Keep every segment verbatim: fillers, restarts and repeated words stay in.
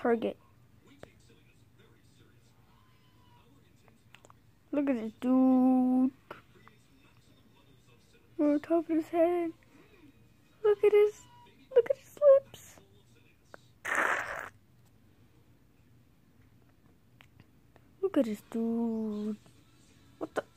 target. Look at this dude. On top of his head. Look at his, look at his lips. Look at this dude. What the?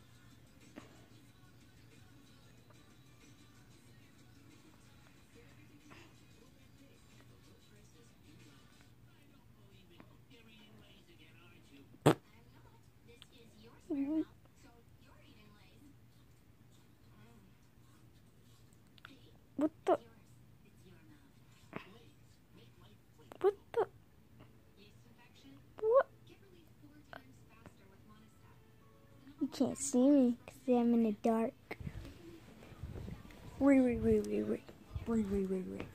Mm-hmm. What the? What the? What? You can't see me because I'm in the dark. Wait, wait, wait, wait, wait. Wait, wait, wait, wait.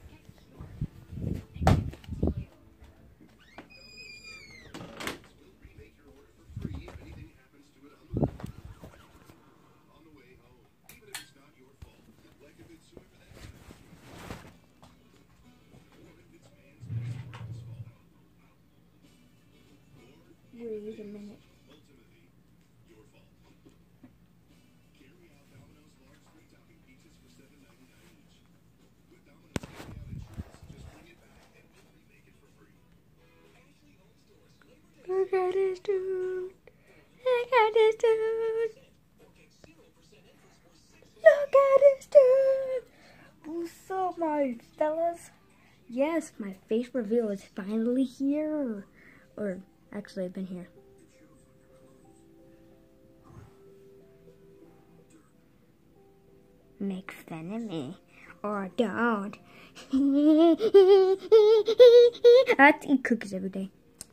Wait a minute. Look at this dude. Look at this dude. Look at this dude. What's up, my fellas? Yes, my face reveal is finally here. Or, actually, I've been here. Make fun of me. Or don't. I have to eat cookies every day.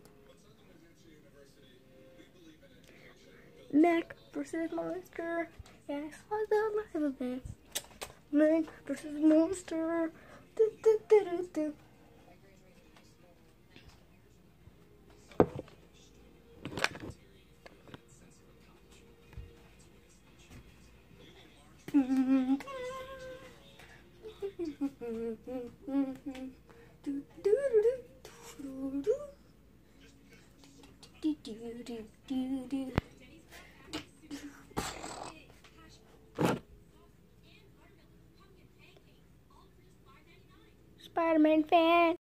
Mac versus Monster. Yes, I the life of it. Mac versus Monster. Do, do, do, do, do. Spider-Man fan.